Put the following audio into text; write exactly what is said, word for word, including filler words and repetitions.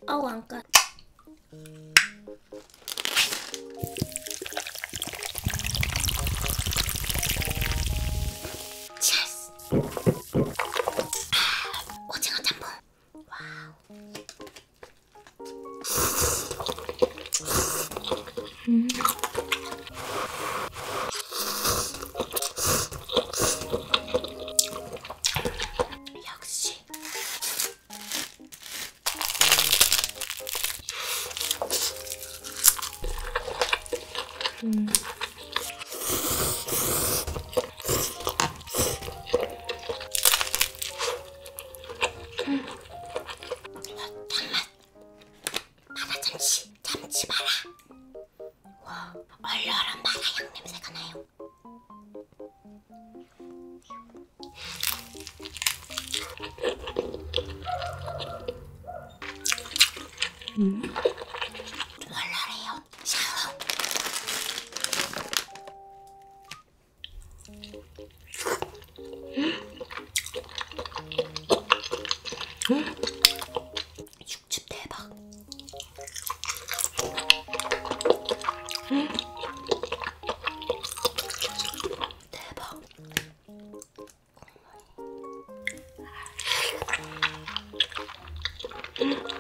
아우 안 까. 체스. 아, 오징어 짬뽕. 와우. 음. 역시. 음. 음. 단맛. 마라 잠시. 잠시 마라. 와, 얼얼한 마라 향 냄새가 나요. 음. 얼얼해요. 샤워. 음. 육즙 대박. 음. 대박. 음.